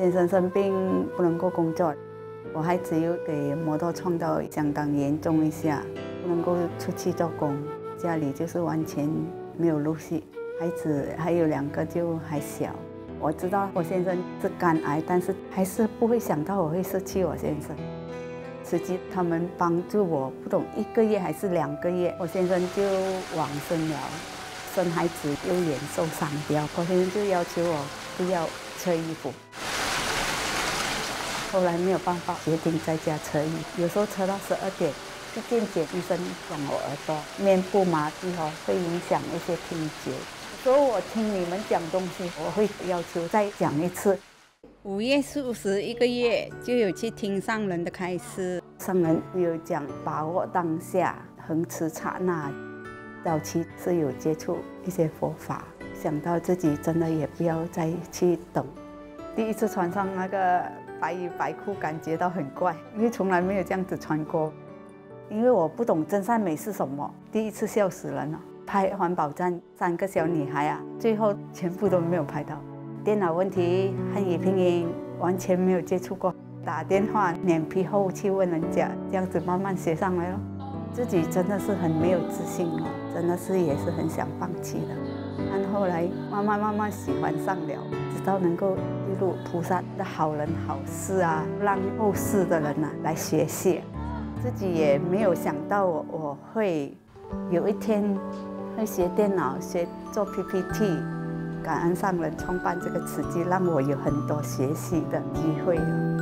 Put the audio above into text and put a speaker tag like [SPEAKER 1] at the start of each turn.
[SPEAKER 1] 先生生病不能够工作，我孩子又给摩托撞到相当严重一下，不能够出去做工，家里就是完全没有入息。孩子还有2个就还小，我知道我先生是肝癌，但是还是不会想到我会失去我先生。实际他们帮助我，不懂1个月还是2个月，我先生就往生了。生孩子右眼受伤掉，我先生就要求我不要车衣服。后来没有办法，决定在家车衣，有时候车到12点，去健检，医生讲我耳朵面部麻痹会影响一些听觉。有时候我听你们讲东西，我会要求再讲一次。
[SPEAKER 2] 5月41个月就有去听上人的开示，
[SPEAKER 1] 上人有讲把握当下，恒持刹那。早期是有接触一些佛法，想到自己真的也不要再去等。第一次穿上那个白衣白裤，感觉到很怪，因为从来没有这样子穿过。因为我不懂真善美是什么，第一次笑死人了。拍环保站3个小女孩最后全部都没有拍到。电脑问题、汉语拼音完全没有接触过，打电话脸皮厚去问人家，这样子慢慢学上来了。自己真的是很没有自信真的是也是很想放弃的。但后来慢慢喜欢上了，直到能够记录菩萨的好人好事让后世的人来学习。自己也没有想到我会有一天会学电脑、学做 PPT。感恩上人创办这个慈济，让我有很多学习的机会。